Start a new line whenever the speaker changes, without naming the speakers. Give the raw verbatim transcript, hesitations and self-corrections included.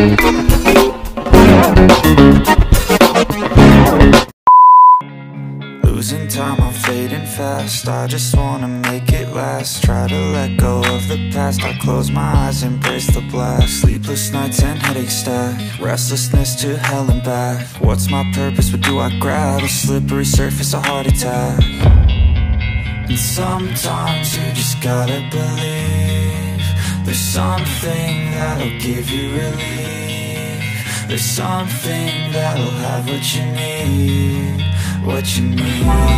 Losing time, I'm fading fast. I just wanna make it last. Try to let go of the past. I close my eyes, embrace the blast. Sleepless nights and headaches stack. Restlessness to hell and back. What's my purpose? What do I grab? A slippery surface, a heart attack. And sometimes you just gotta believe there's something that'll give you relief. There's something that'll have what you need, what you need.